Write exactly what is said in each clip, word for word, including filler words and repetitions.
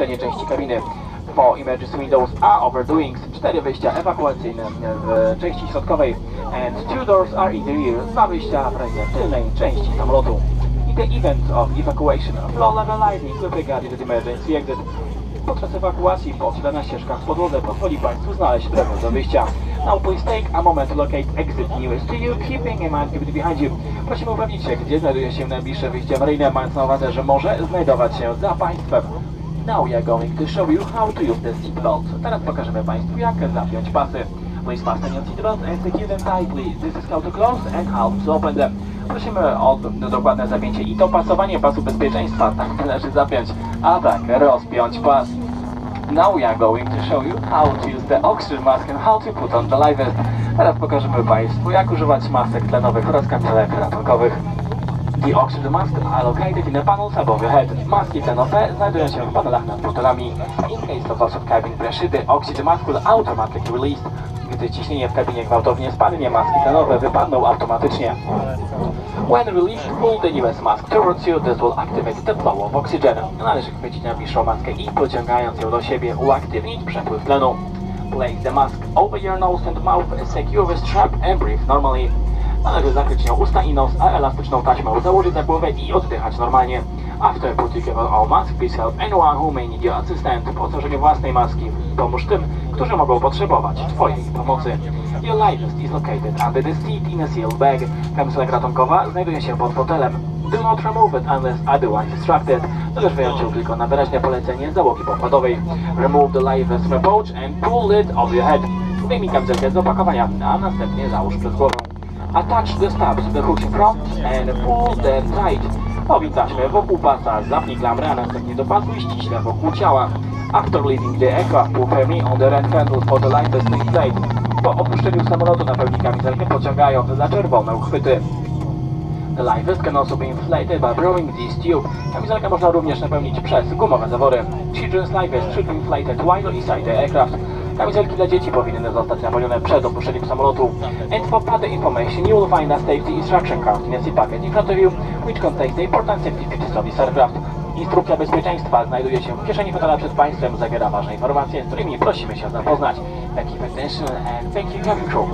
opuszczenie części kabiny. four emergency windows are overdoings, cztery wyjścia ewakuacyjne w części środkowej, and two doors are in the rear, dwa wyjścia w rajnie tylnej części samolotu. In the event of evacuation, floor level lighting with regard to the emergency exit. Podczas ewakuacji podświetlana ścieżka w podłodze pozwoli Państwu znaleźć drogę do wyjścia. Now please take a moment to locate exit nearest to you, keeping in mind activity behind you. Prosimy upewnić się, gdzie znajduje się najbliższe wyjście awaryjne, mając na uwadze, że może znajdować się za Państwem. Now we are going to show you how to use the seat belt. Teraz pokażemy Państwu, jak zapiąć pasy. Please fasten your seat belt and secure them tightly. This is how to close and how to open them. Prosimy o dokładne zapięcie i dopasowanie pasu bezpieczeństwa. Tak należy zapiąć, a tak rozpiąć pas. Now we are going to show you how to use the oxygen mask and how to put on the life vest. Teraz pokażemy Państwu, jak używać masek tlenowych oraz kamizelek ratunkowych. The oxygen masks are located in the panels above your head. Maski tlenowe znajdują się w panelach nad fotelami. In case of loss of cabin pressure, the oxygen mask will automatically released. Gdy ciśnienie w kabinie gwałtownie spadnie, maski tlenowe wypadną automatycznie. When released, pull the newest mask towards you. This will activate the flow of oxygen. Należy chwycić najbliższą maskę i pociągając ją do siebie uaktywnić przepływ tlenu. Place the mask over your nose and mouth, secure the strap and breathe normally. Należy zakryć nią usta i nos, a elastyczną taśmę założyć na głowę i oddychać normalnie. After putting on all mask, please help anyone who may need your assistance. Po założeniu własnej maski pomóż tym, którzy mogą potrzebować Twojej pomocy. Your life vest is located under the seat in a sealed bag. Kamizelka ratunkowa znajduje się pod fotelem. Do not remove it unless otherwise instructed. Należ wyjąć ją tylko na wyraźne polecenie załogi pokładowej. Remove the life vest from a pouch and pull it over your head. Wyjmij kamizelkę z opakowania, a następnie załóż przed głową. Attach the stabs to the hooks in front and pull them tight. Owiń taśmę wokół pasa, zapnij klamrę, a następnie dopasuj ściśle wokół ciała. After leaving the aircraft, pull firmly on the red handle for the life vest to inflate. Po opuszczeniu samolotu napełnij kamizelkę, pociągając za czerwone uchwyty. The life vest can also be inflated by blowing this tube. Kamizelkę można również napełnić przez gumowe zawory. Children's life vest should be inflated while inside the aircraft. Kamizelki dla dzieci powinny zostać napełnione przed opuszczeniem samolotu. And for further information, you will find a safety instruction card in a seat packet in front of you, which contains the important safety features of this aircraft. Instrukcja bezpieczeństwa znajduje się w kieszeni fotela przed Państwem, zawiera ważne informacje, z którymi prosimy się zapoznać. Thank you for attention and thank you cabin crew.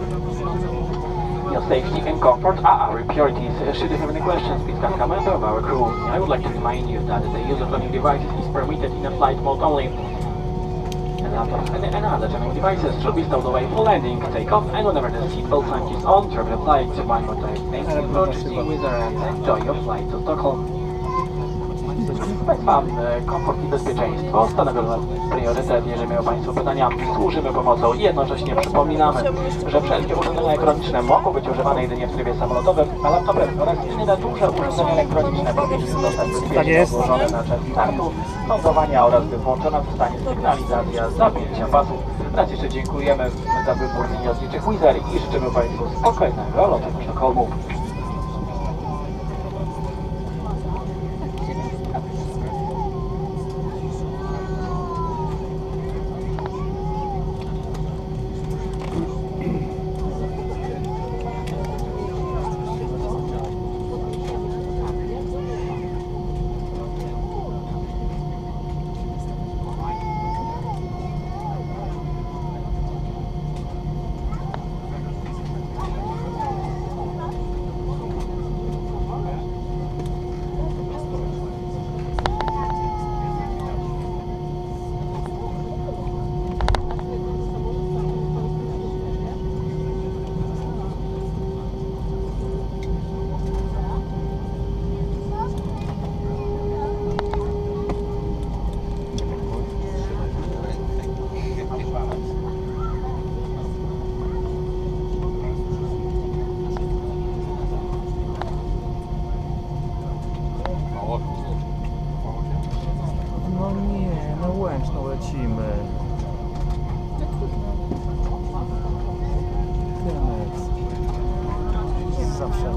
Your safety and comfort are our priorities. Should you have any questions, please ask a member of our crew. I would like to remind you that the use of learning devices is permitted in a flight mode only. Laptops and, and other general devices should be stowed away for landing, take-off, and whenever the seatbelt sign is on, travel flight. One more time, thank you for choosing Wizz Air and enjoy your flight to Stockholm. Państwa, komfort i bezpieczeństwo stanowią priorytet. Jeżeli mają Państwo pytania, służymy pomocą. Jednocześnie przypominamy, że wszelkie urządzenia elektroniczne mogą być używane jedynie w trybie samolotowym, a laptopy oraz inne duże urządzenia elektroniczne powinny zostać bezpiecznie odłożone na czas startu, lądowania oraz by włączona zostanie sygnalizacja zapięcia pasów. Raz jeszcze dziękujemy za wybór linii lotniczych Wizz Air i życzymy Państwu spokojnego lotu do Sztokholmu. No nie, na Łęczną lecimy. Klemec. Zawsze.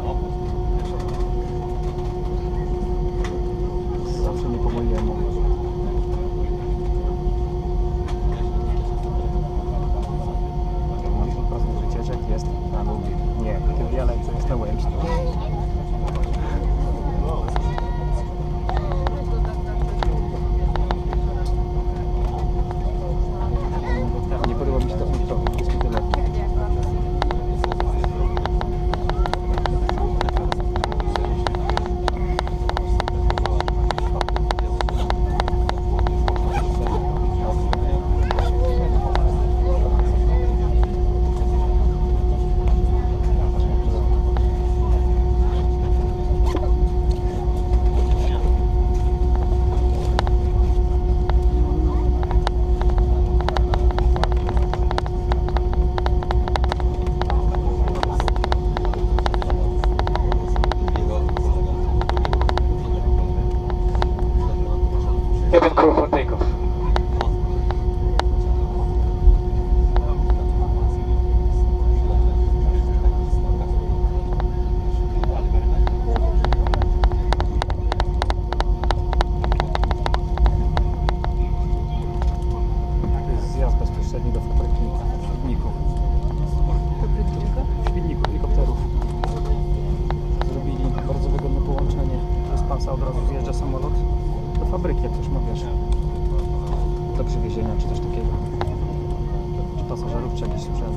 Zawsze nie po mojemu. dziewięćdziesiąt procent wycieczek jest na Lublin. Nie, kiedy ja lecę jest na Łęczną. cabin crew for takeoff. To jest zjazd bezpośredni do fabryki w Świdniku. W Świdniku helikopterów. Zrobili bardzo wygodne połączenie. Z pasa od razu zjeżdża samolot do fabryki, jak ktoś ma, wiesz, do przywiezienia czy coś takiego. Czy pasażerów, czy jakiś sprzęt.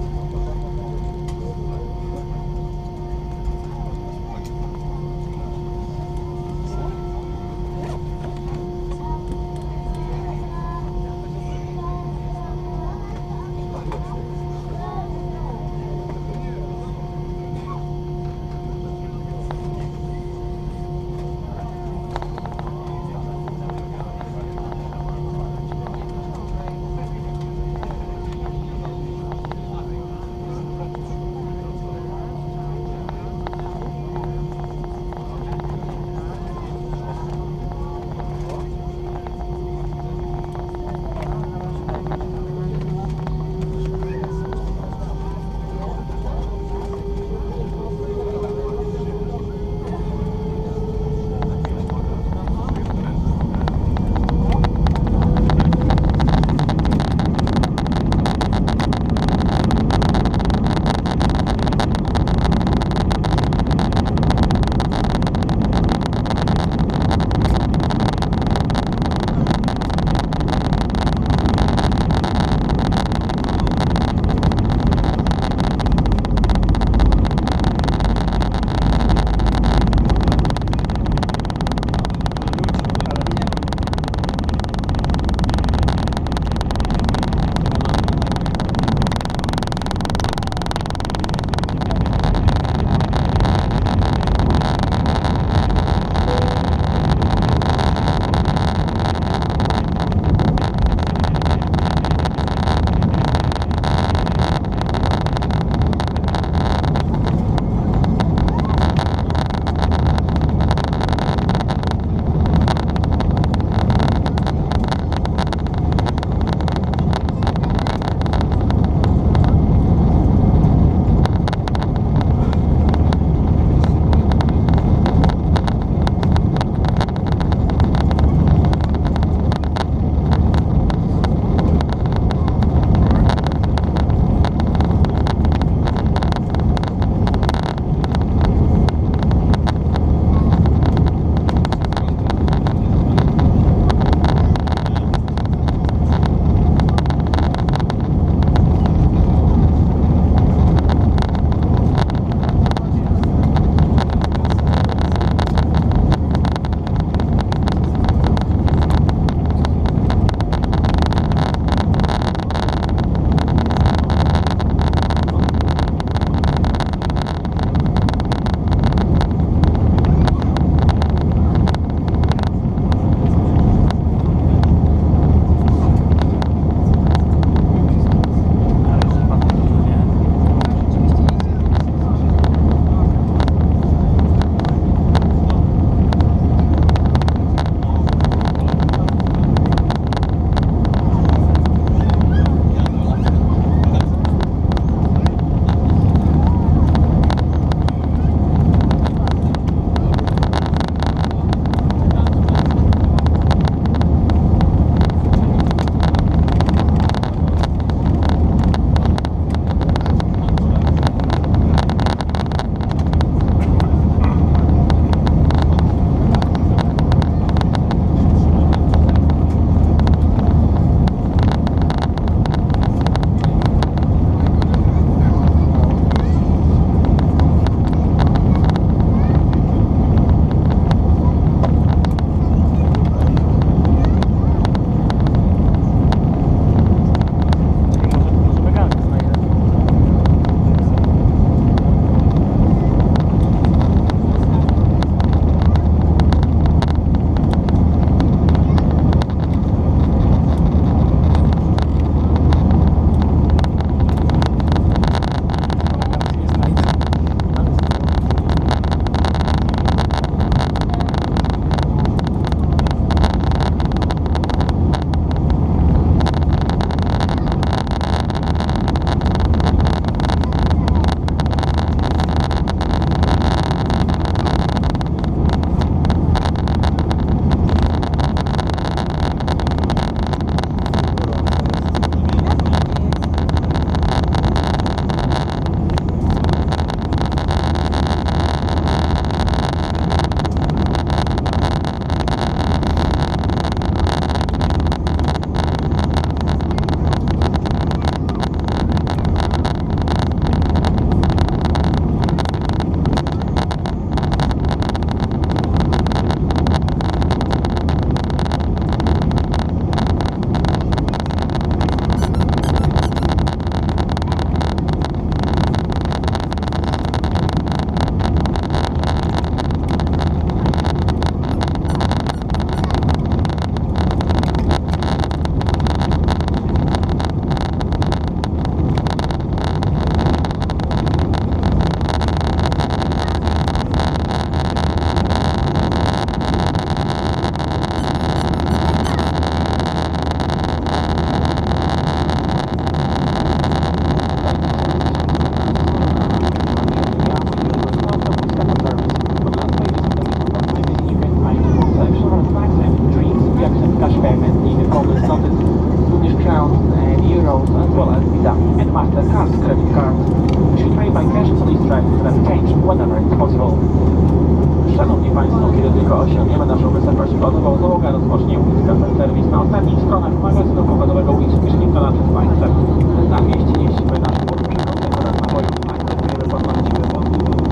ostatnich stronach magazynu pokładowego Inspiration nad Państwem. Na mieście jeździmy naszym podróżnikom oraz nabojów. Akceptujemy podmacimy pod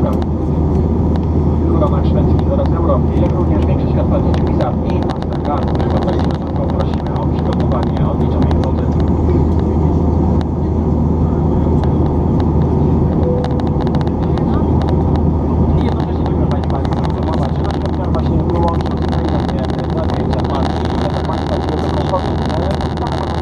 koronach szwedzkich oraz Europie, jak również większość odpadników Pisa i Amsterdamu. Przygotowanie tylko prosimy o przygotowanie odliczonej wody. I jednocześnie będziemy Państwa informować, że nasz program właśnie wyłączył zupełnie zdjęcia partii i dla Państwa, które do komfortu.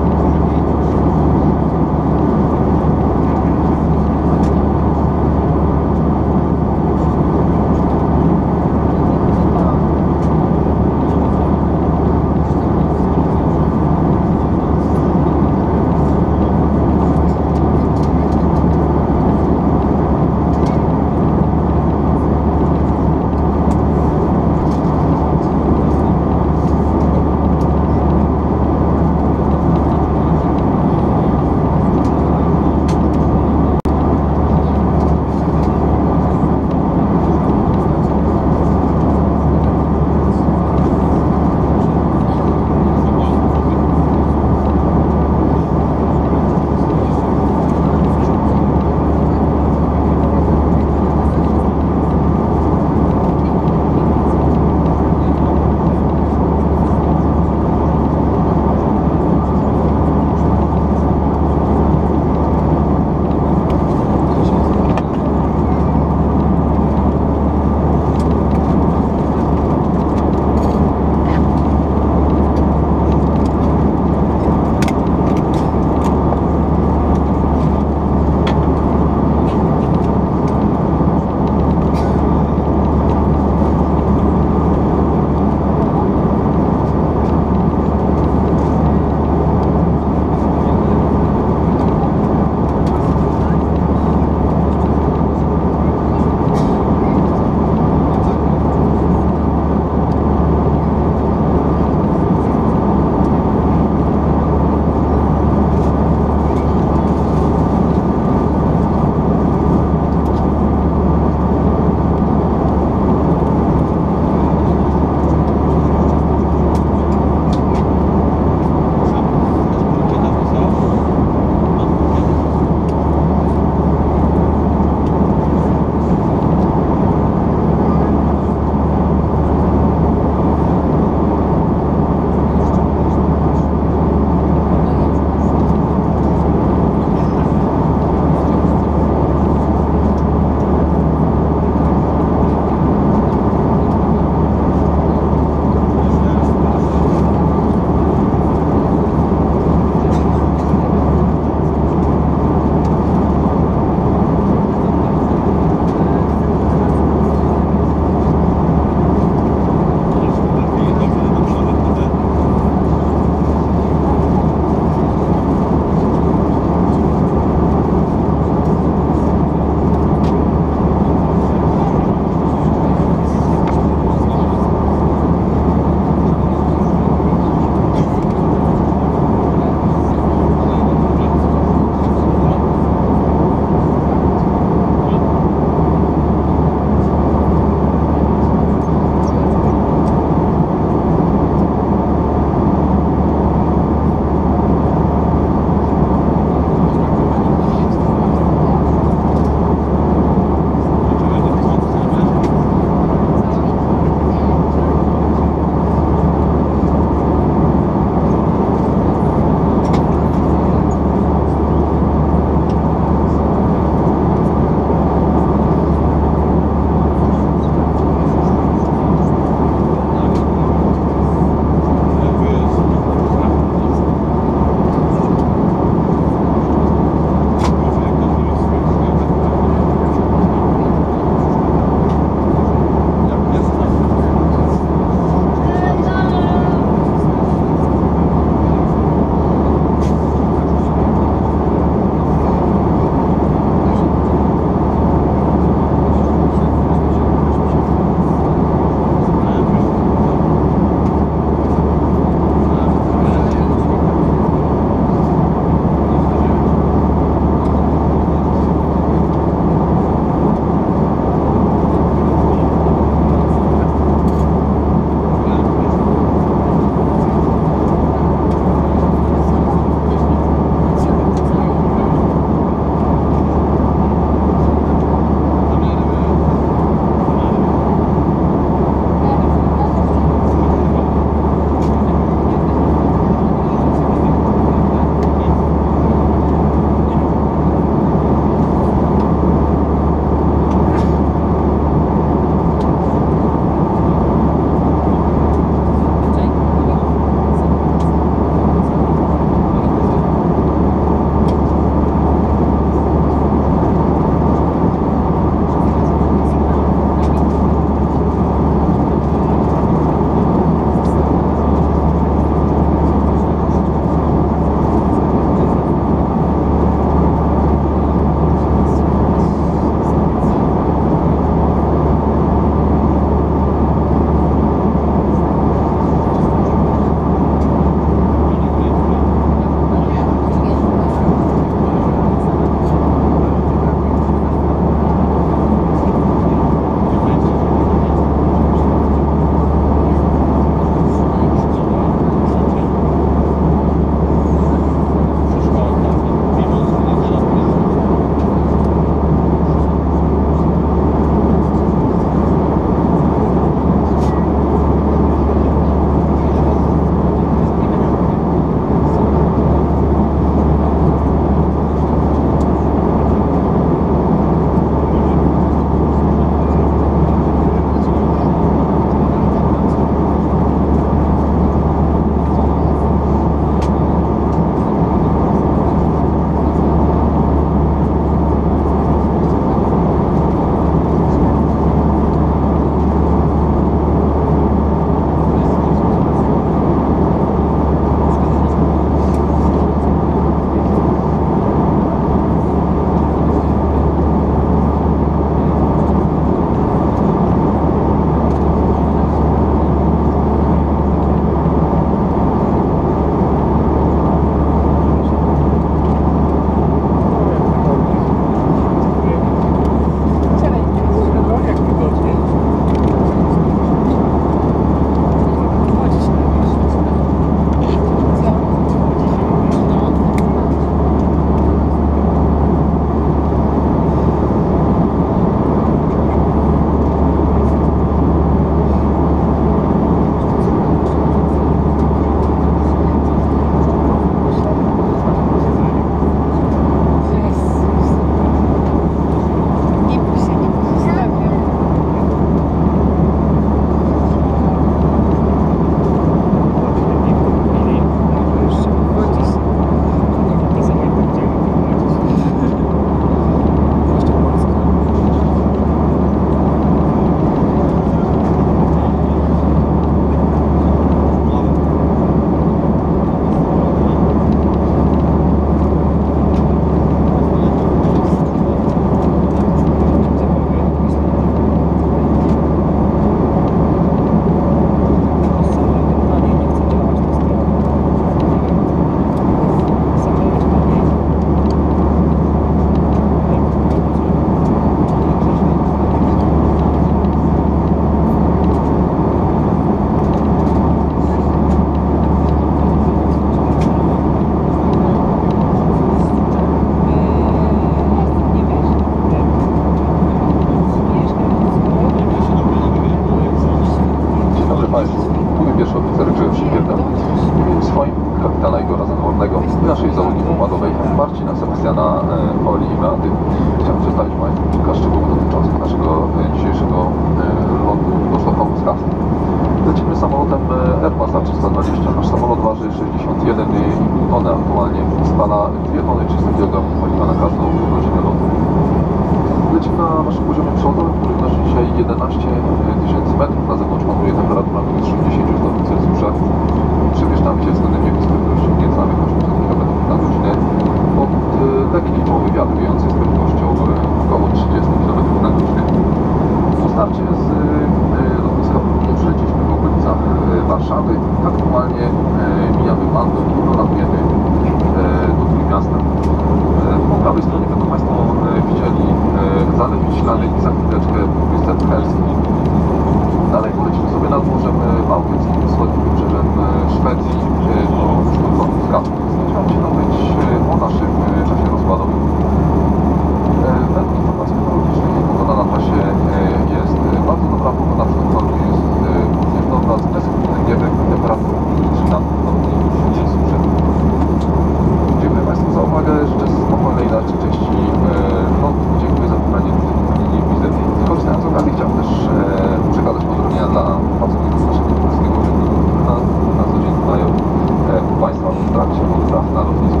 kapitana Igora Zanwornego i naszej załogi pokładowej Marcina, Sebastiana, Oli i Beaty. Chciałem przedstawić Państwu kilka szczegółów dotyczących naszego dzisiejszego lotu do Sztokholmu z Kassel. Lecimy samolotem Airbus A trzysta dwadzieścia. Nasz samolot waży sześćdziesiąt jeden i pół tony aktualnie. Spala dwie tony trzysta kilogramów paliwa na każdą godzinę lotu. Lecimy na naszym poziomie przodowym, który wynosi dzisiaj jedenaście tysięcy metrów. Na zewnątrz panuje temperatura minus sześćdziesiąt stopni Celsjusza. Przemieszczamy się względem niebie z prędkością nieco nawet osiemset kilometrów na godzinę. Od taki zimowy wiatr wiejący z prędkością około trzydzieści kilometrów na godzinę. Po starcie z lotniska przelecieliśmy w okolicach Warszawy. Aktualnie mijamy Bandung i dolatujemy do Trójmiasta. Po prawej stronie będą Państwo widzieli Zalew Wiślany i za chwileczkę wysep Helski. Dalej polecimy sobie nad Morzem Bałtyckim, wschodnim wybrzeżem Szwecji do Sztokholmu z Kassel. Chciałem się dowiedzieć o naszym czasie rozkładowym. Według informacji meteorologicznych pogoda na trasie jest bardzo dobra. Pogoda w Sztokholmie jest również dobra, z bezchmurnym niebem, temperaturą trzynaście stopni Celsjusza. Dziękuję Państwu za uwagę. Życzę spokojnej dalszej części lotu. Dziękuję za wybranie linii wizyty. Korzystając z okazji chciałem też e, przekazać pozdrowienia dla pracowników naszego polskiego urzędu, którzy na, na co dzień mają e, Państwa w trakcie odpraw na lotnisku.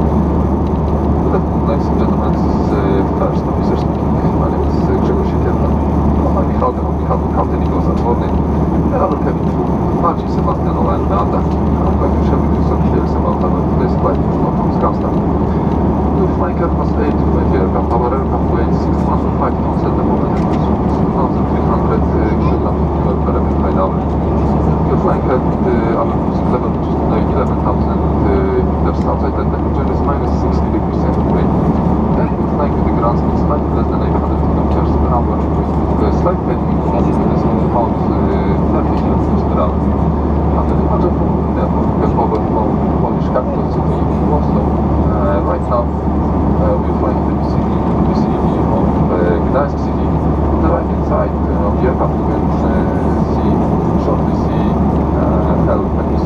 Ladies and gentlemen, this is uh, first officer speaking. My name is uh, Grzegorz Siekierna. On Michał, on Michał, Captain Igor Zanworny, and our cabin crew, Marcin, Sebastian, and Beata. I'm going to share with you some details about our today's flight to Stockholm to Kassel. The flying Airbus A two twenty aircraft. Our aircraft weighs six hundred five tons at the moment and weighs two thousand three hundred kilograms of fuel per every flight hour. We're flying at uh, our cruising level, which is today eleven thousand meters. Outside the temperature is minus sixty degrees centigrade. And we're flying with the ground speed slightly less than eight hundred kilometers per hour with a slight headwind with a speed about uh, thirty kilometers per hour. After the departure from the airport, we have over from Polish capital city, Warsaw. Uh, right now, uh, we're flying to the vicinity, vicinity of uh, Gdańsk city. On the right hand side uh, of the aircraft, you can uh, see, shortly see uh, Hell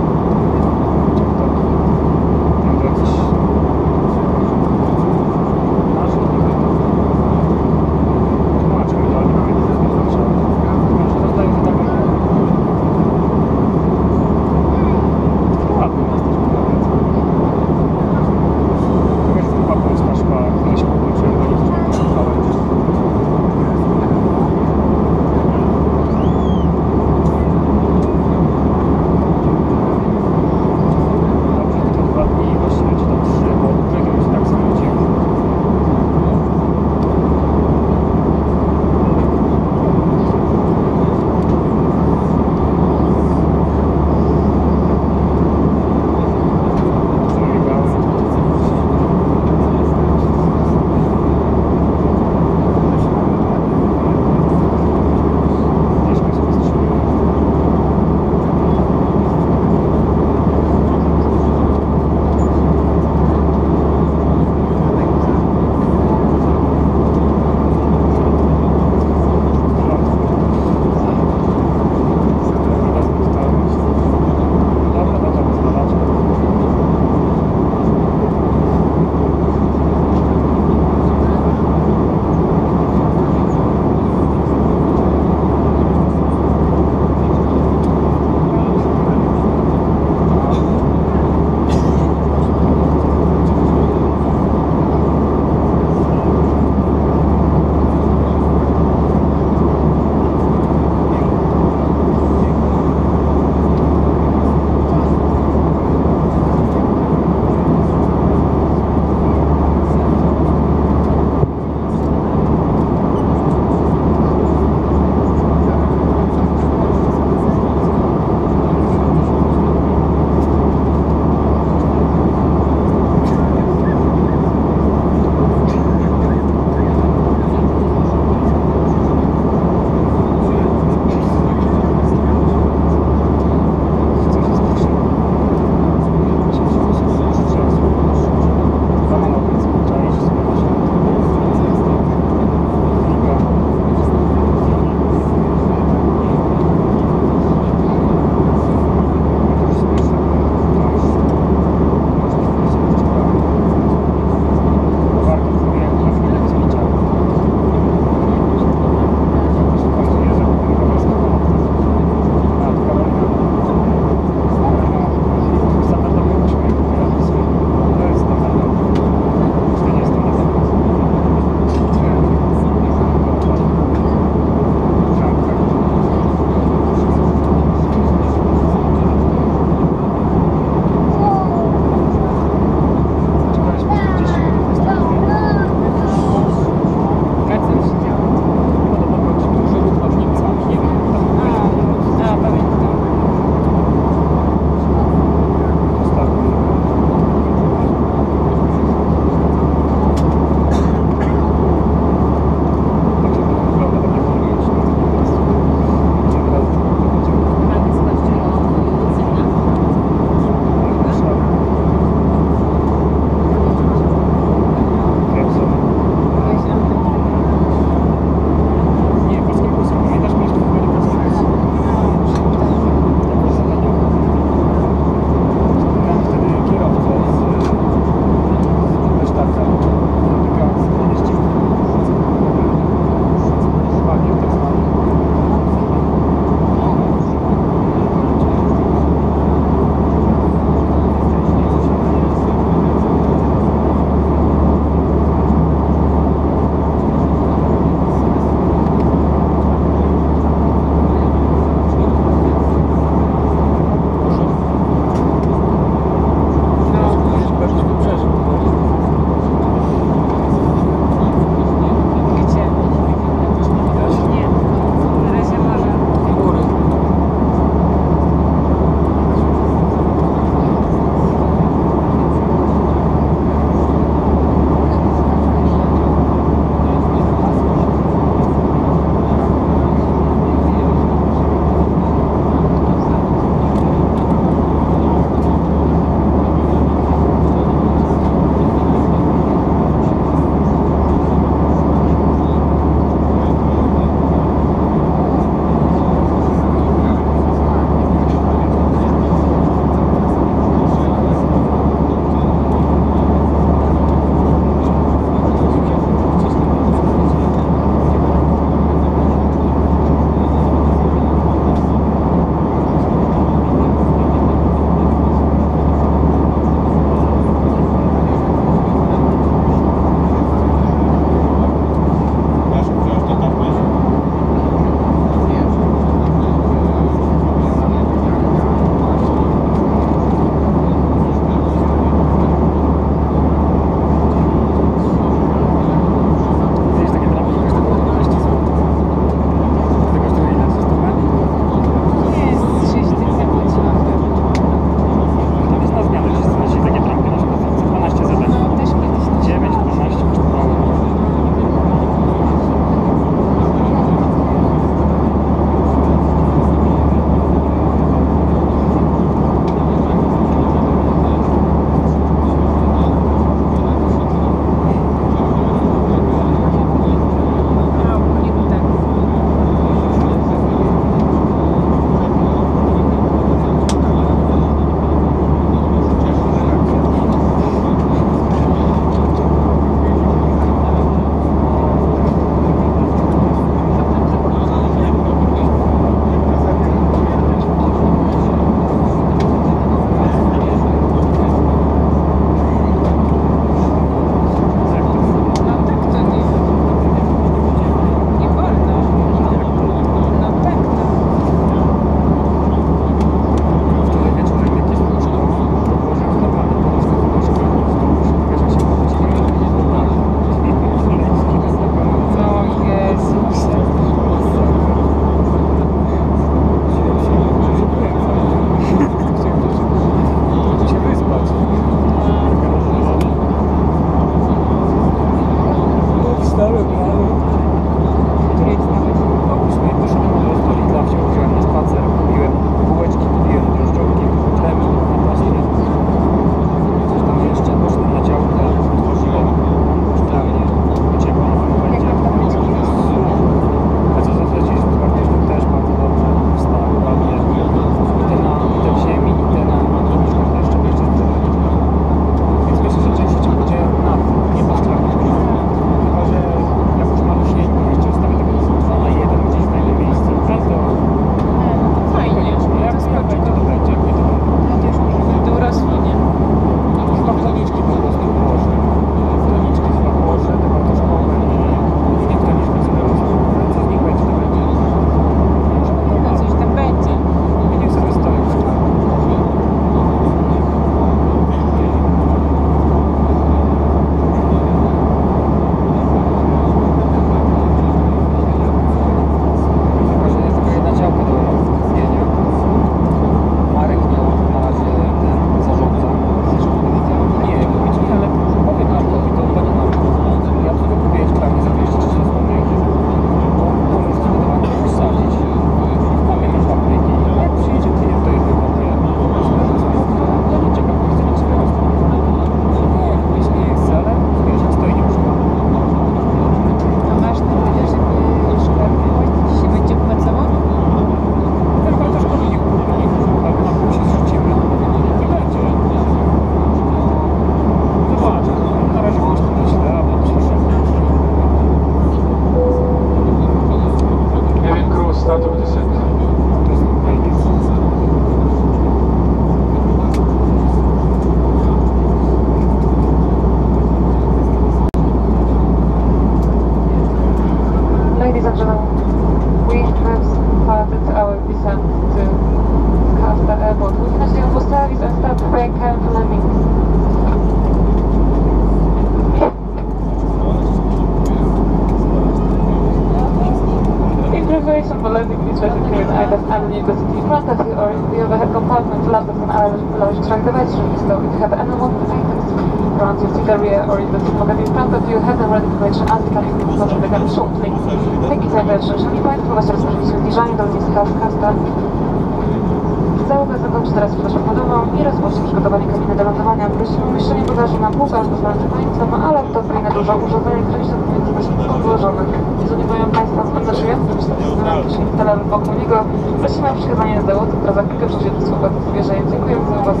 desk and you sit in front of you, or you have a compartment flap that can allow you to track devices. So if you have any more items around your seat area or in the seat pocket in front of you, have them ready to collection as the cabin is not the cabin shortly. Thank you for your attention. Szanowni Państwo, właśnie rozpoczęliśmy zbliżanie do lotniska Hawkasta. Załoga zakończy teraz sprzedaż pokładową i rozpocznie przygotowanie kabiny do lądowania. Prosimy o umieszczenie bagażu na półkach pozwalając końcem, ale autopilne dużo urządzeń elektronicznych powinny być odłożone. Jeżeli mają Państwa zbandażujące znamionki się tele wokół niego, prosimy o przekazanie do załogi, która za chwilkę przyjdzie do słupek zwierzeń. Dziękuję za uwagę.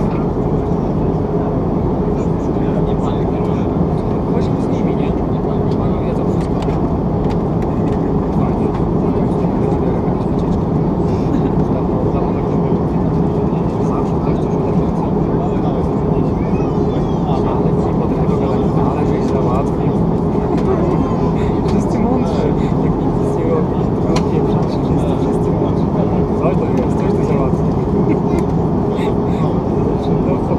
Właśnie z nimi, nie? Oni wiedzą wszystko. Fajnie. Zawsze ktoś coś ode mnie chce. Ale ci potrafią gadać, ale żeś załatwił. Wszyscy mądrzy, jak nikt nic nie robi. Tylko odpieprzasz, wszyscy, wszyscy mądrzy. Co to jest? Coś ty załatwił. No,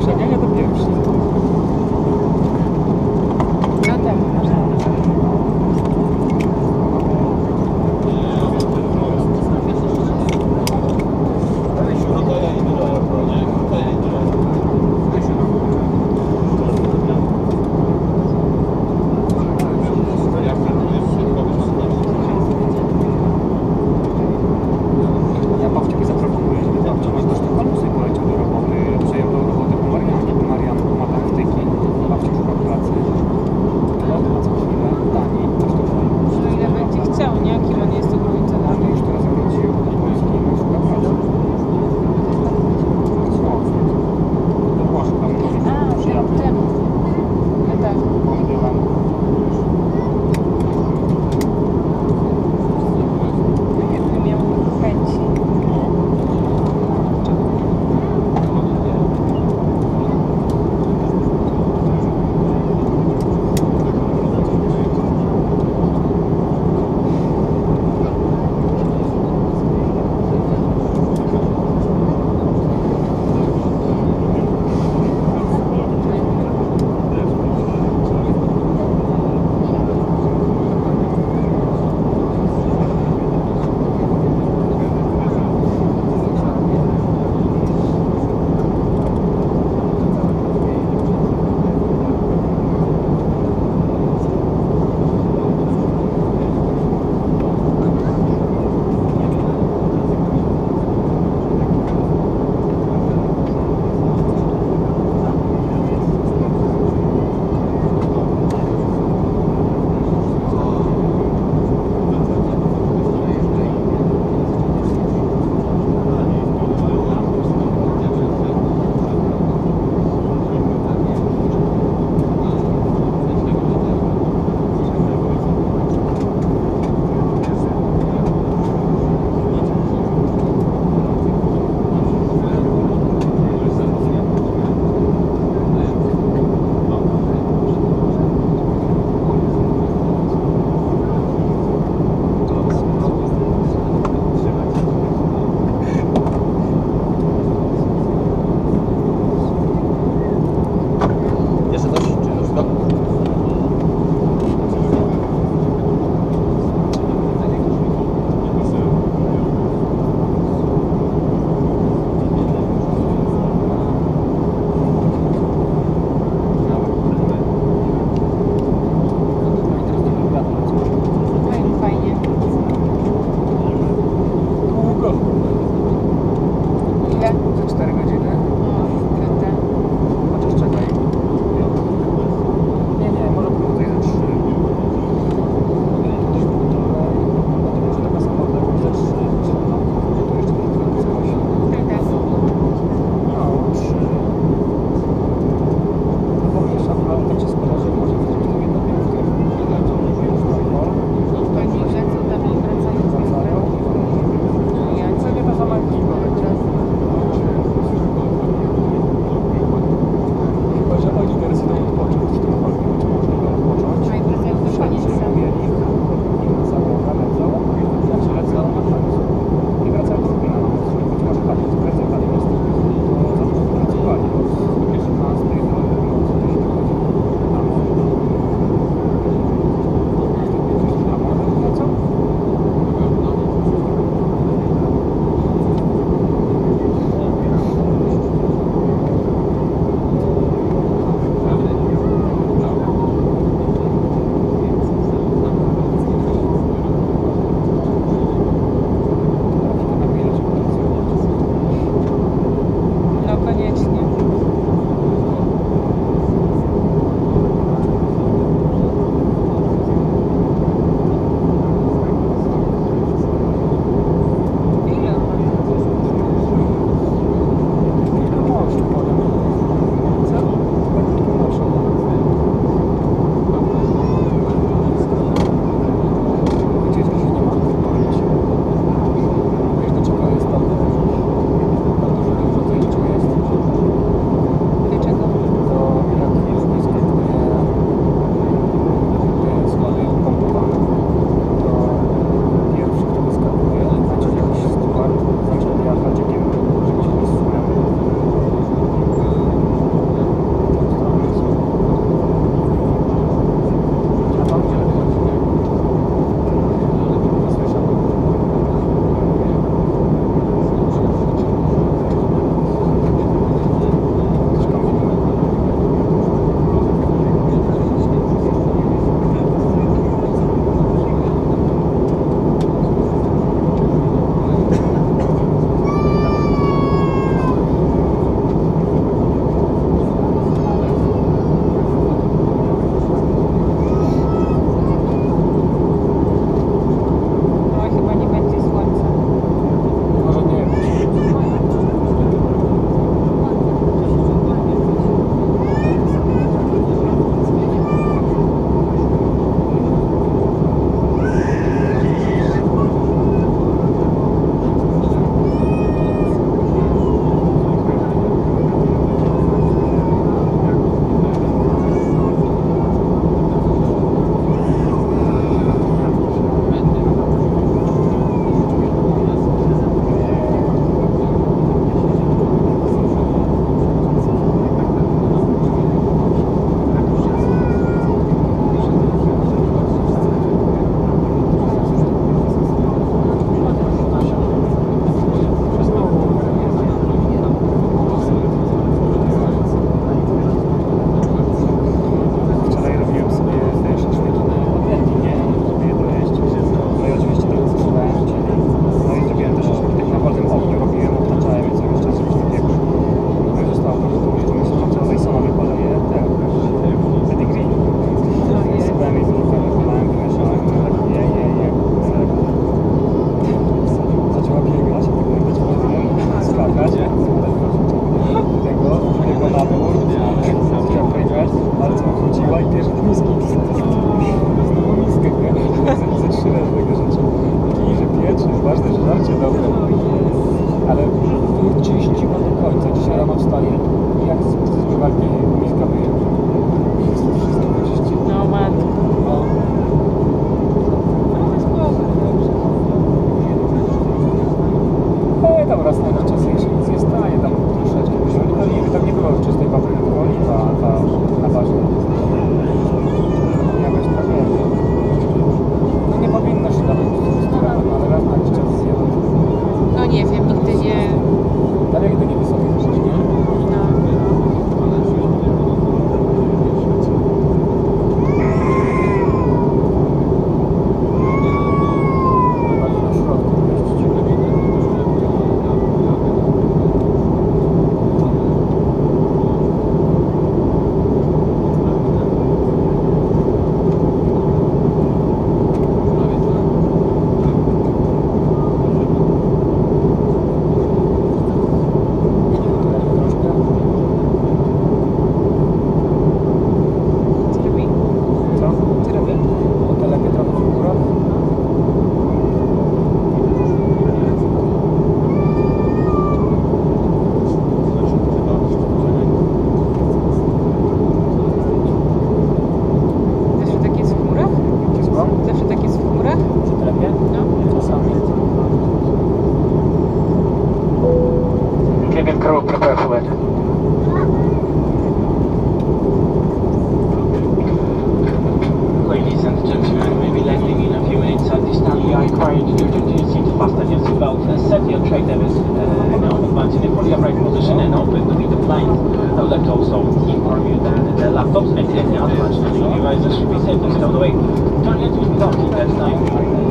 Take the advance to minimize the should be safe to out the way. Turn it without it that time.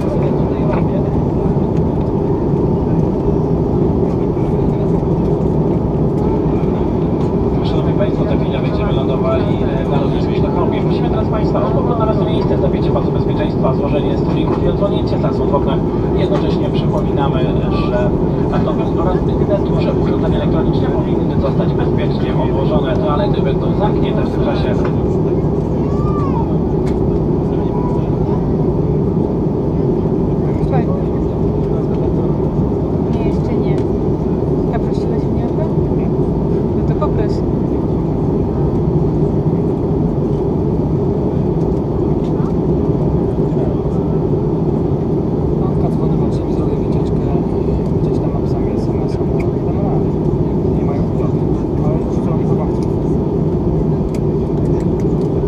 Szanowni Państwo, za chwilę będziemy lądowali na lotnisku w Sztokholmie. Prosimy teraz Państwa o powrót na nasze miejsce, zapięcie pasu bezpieczeństwa, złożenie stolików i odsłonięcie zasłon w oknach. Jednocześnie przypominamy, że autobus oraz inne duże urządzenia elektroniczne powinny zostać bezpiecznie odłożone. Toalety będą zamknięte w tym czasie. Nie, jeszcze nie. A prosiłaś mnie o to? No to poproś. Matka dzwoni, bo mi zrobię wycieczkę gdzieś tam napisami es em es-em. No rady, nie mają wyjazdu, ale już zrobię zobaczyć.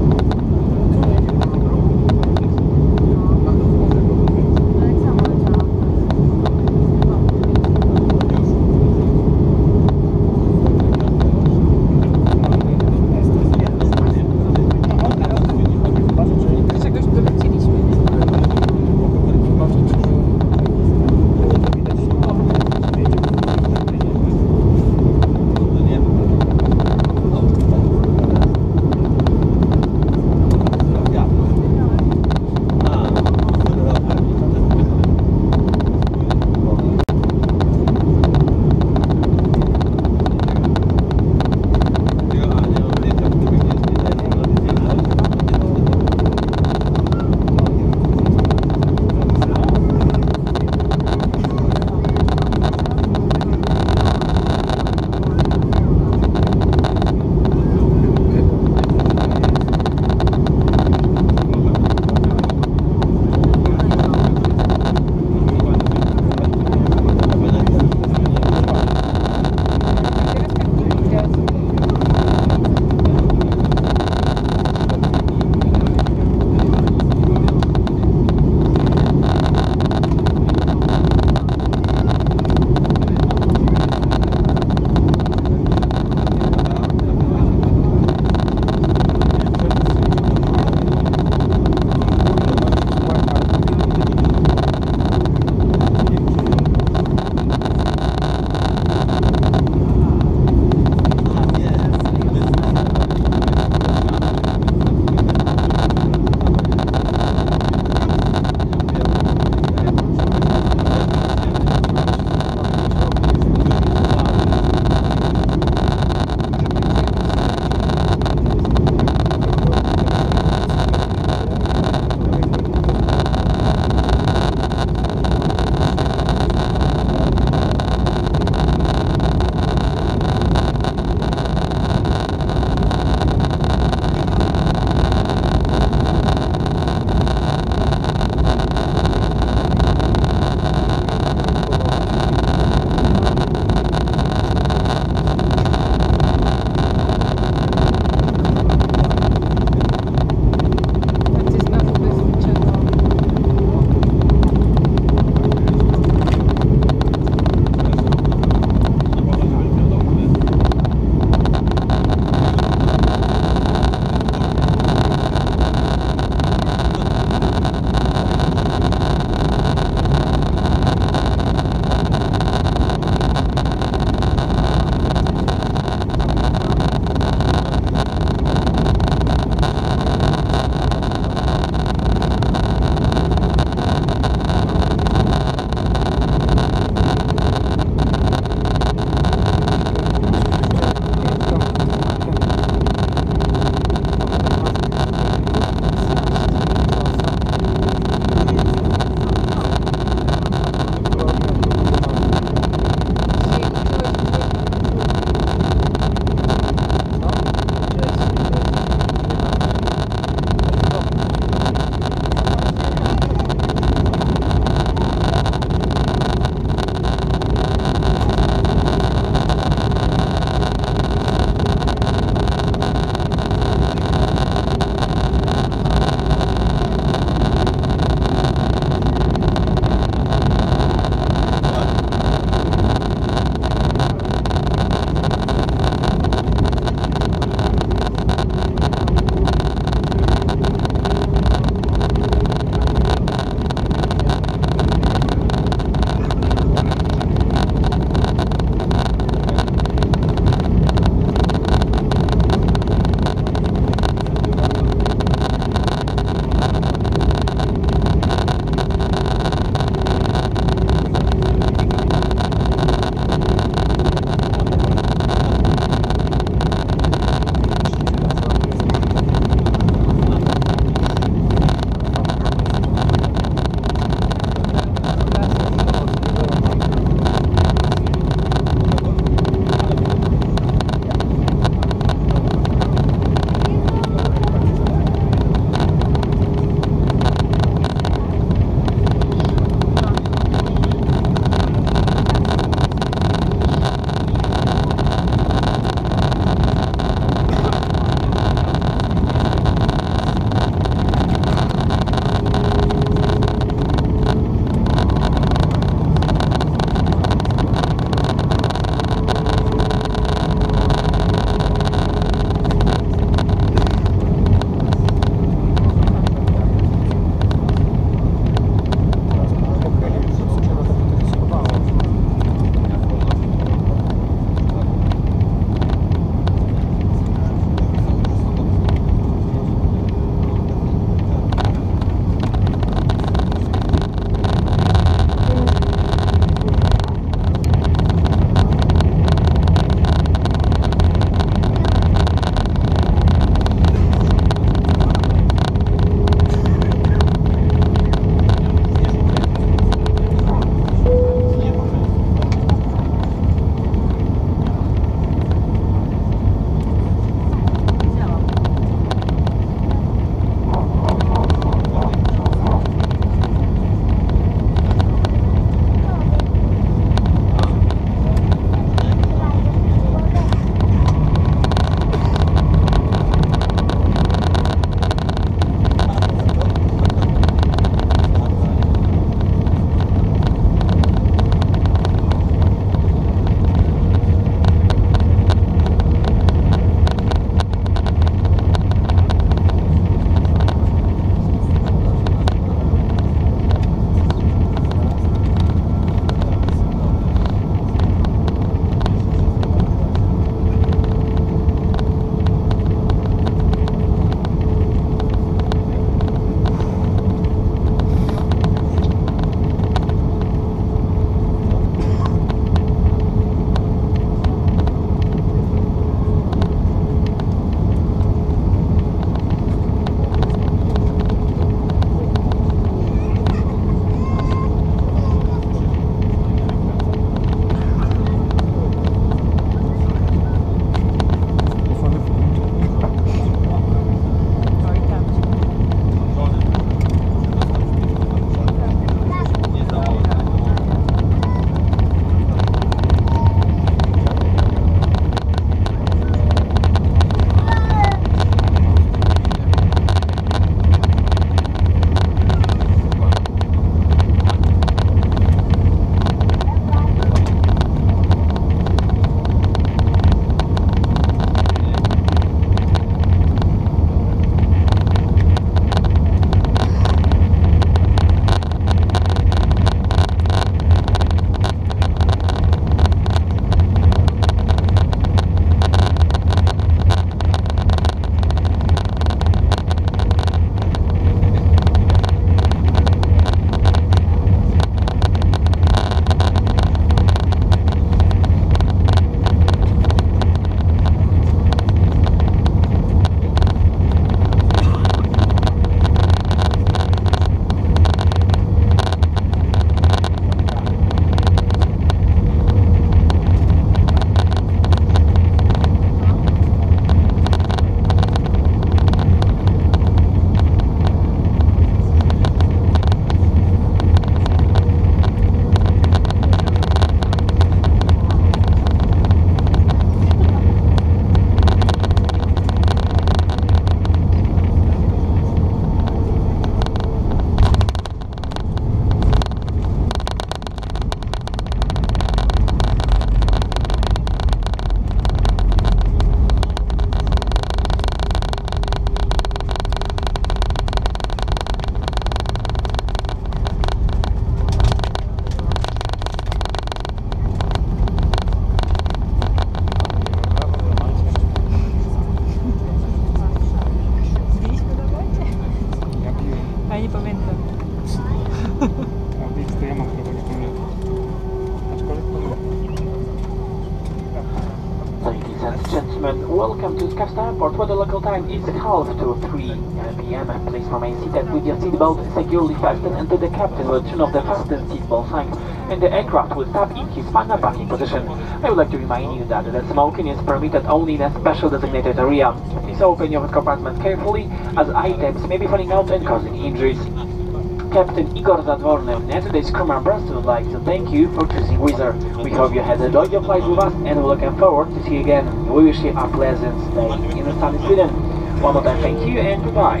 welcome to Skavsta Airport, where the local time is half to three p m Please remain seated with your seatbelt securely fastened until the captain will turn off the fasten seatbelt sign and the aircraft will stop in his final parking position. I would like to remind you that the smoking is permitted only in a special designated area. Please open your compartment carefully, as items may be falling out and causing injuries. Captain Igor Zadvorny and today's crew members would like to thank you for choosing Wizz Air. We hope you had enjoyed your flight with us and we're looking forward to see you again. We wish you a pleasant stay in the sunny Sweden. One more time thank you and goodbye.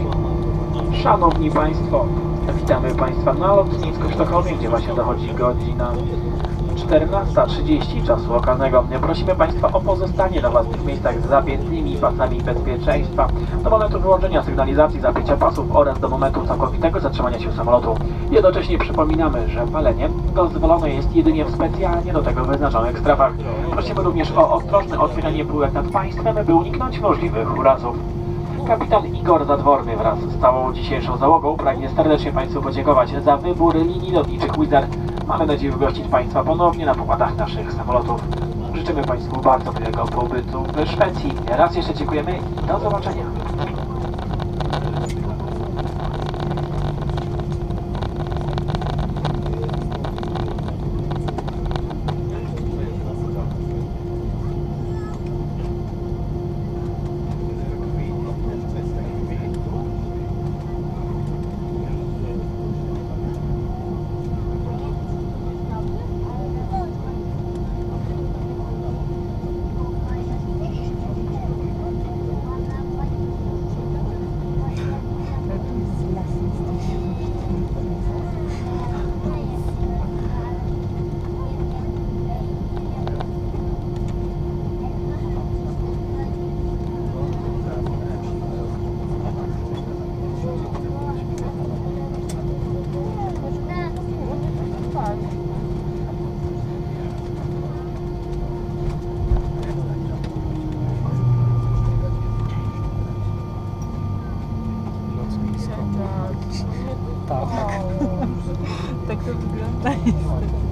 Szanowni Państwo, witamy Państwa na lotnisku w Sztokholmie, gdzie właśnie dochodzi godzina czternasta trzydzieści czasu lokalnego. Prosimy Państwa o pozostanie na własnych miejscach z zapiętymi pasami bezpieczeństwa do momentu wyłączenia sygnalizacji zapięcia pasów oraz do momentu całkowitego zatrzymania się samolotu. Jednocześnie przypominamy, że palenie dozwolone jest jedynie w specjalnie do tego wyznaczonych strefach. Prosimy również o ostrożne otwieranie półek nad Państwem, by uniknąć możliwych urazów. Kapitan Igor Zadworny wraz z całą dzisiejszą załogą pragnie serdecznie Państwu podziękować za wybór linii lotniczych Wizz Air. Mamy nadzieję gościć Państwa ponownie na pokładach naszych samolotów. Życzymy Państwu bardzo miłego pobytu w Szwecji. Raz jeszcze dziękujemy i do zobaczenia. Tak. Tak to wygląda.